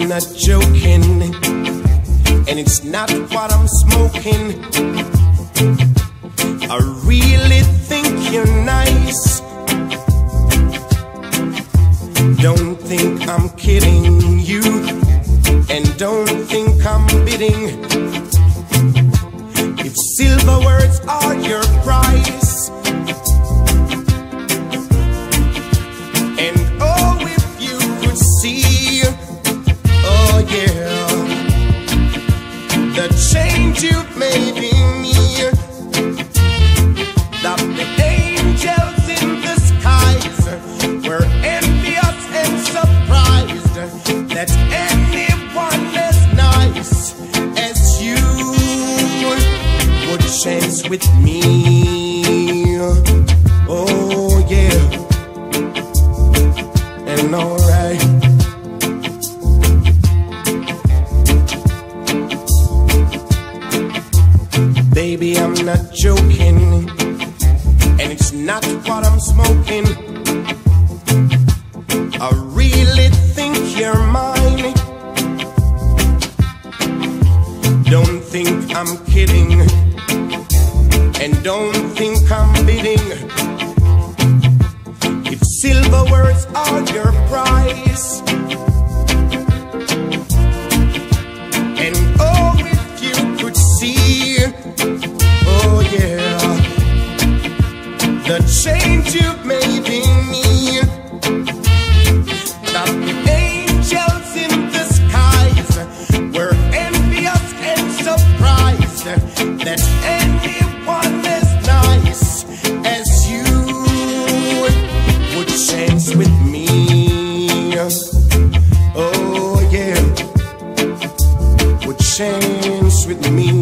not joking, and it's not what I'm smoking. I really think you're nice. Don't think I'm kidding you, and don't think I'm bidding. If silver words are your price, and oh, if you could see, oh yeah, the change you've made in me, that the angels in the skies were envious and surprised that anyone as nice as you would chance with me. Oh yeah, and alright. Baby, I'm not joking, and it's not what I'm smoking. I really think you're mine. Don't think I'm kidding, and don't think I'm bidding. If silver words are your price, and oh, if you could see, oh yeah, the change you've made in me, that the angels in the skies were envious and surprised that anyone as nice as you would chance with me. Oh yeah, would chance with me.